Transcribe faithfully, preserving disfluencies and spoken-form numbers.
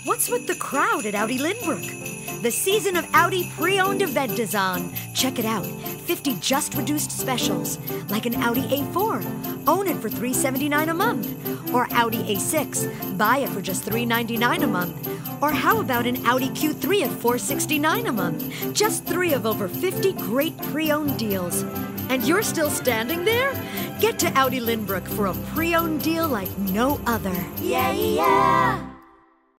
What's with the crowd at Audi Lindbrook? The season of Audi pre-owned event is on. Check it out. fifty just reduced specials, like an Audi A four. Own it for three hundred seventy-nine dollars a month. Or Audi A six. Buy it for just three hundred ninety-nine dollars a month. Or how about an Audi Q three at four hundred sixty-nine dollars a month? Just three of over fifty great pre-owned deals. And you're still standing there? Get to Audi Lindbrook for a pre-owned deal like no other. Yeah, yeah.